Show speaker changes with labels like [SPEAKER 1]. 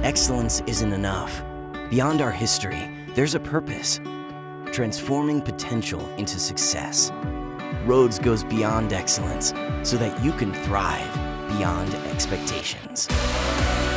[SPEAKER 1] excellence isn't enough. Beyond our history, there's a purpose, transforming potential into success. Rhodes goes beyond excellence so that you can thrive beyond expectations.